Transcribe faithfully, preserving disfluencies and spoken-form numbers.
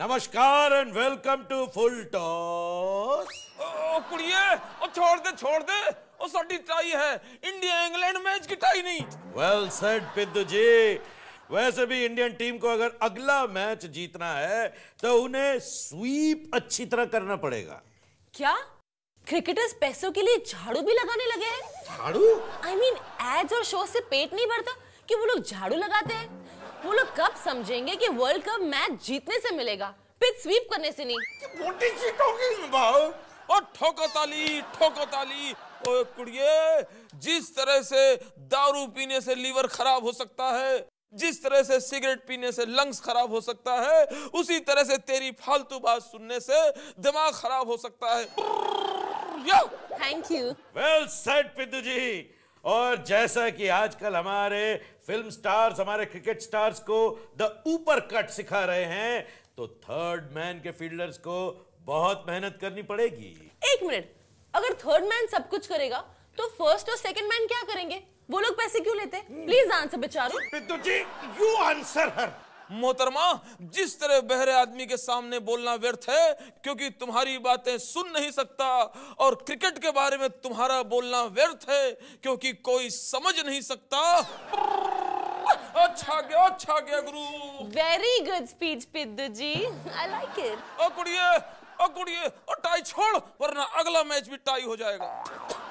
नमस्कार and welcome to full toss. ओ कुड़िए, ओ छोड़ दे छोड़ दे, ओ साडी टाई है, इंडिया इंग्लैंड मैच की टाई नहीं। Well said Piddu ji. वैसे भी इंडियन टीम को अगर अगला मैच जीतना है तो उन्हें स्वीप अच्छी तरह करना पड़ेगा। क्या क्रिकेटर्स पैसों के लिए झाड़ू भी लगाने लगे हैं? झाड़ू? आई मीन एड्स और शो से पेट नहीं भरता कि वो लोग झाड़ू लगाते हैं। वो लोग कब समझेंगे कि वर्ल्ड कप मैच जीतने से मिलेगा, पिच स्वीप करने से नहीं। What is she talking about? ओ ठोको ताली, ठोको ताली। ओ कुड़िए, जिस तरह से दारू पीने से लीवर खराब हो सकता है, जिस तरह से सिगरेट पीने से लंग्स खराब हो सकता है, उसी तरह से तेरी फालतू बात सुनने से दिमाग खराब हो सकता है। Thank you. Well said Piddu ji. और जैसा कि आजकल हमारे फिल्म स्टार्स, हमारे क्रिकेट स्टार्स को द ऊपर कट सिखा रहे हैं, तो थर्ड मैन के फील्डर्स को बहुत मेहनत करनी पड़ेगी। एक मिनट, अगर थर्ड मैन सब कुछ करेगा तो फर्स्ट और सेकंड मैन क्या करेंगे? वो लोग पैसे क्यों लेते? प्लीज आंसर बेचारो। Piddu ji, you answer her. मोहतरमा, जिस तरह बहरे आदमी के सामने बोलना व्यर्थ है क्योंकि तुम्हारी बातें सुन नहीं सकता, और क्रिकेट के बारे में तुम्हारा बोलना व्यर्थ है क्योंकि कोई समझ नहीं सकता। अच्छा गया, अच्छा गया गुरु। Very good speech Piddu ji, I like it. ओ कुड़िए, ओ कुड़िए, ओ टाई छोड़, वरना अगला मैच भी टाई हो जाएगा।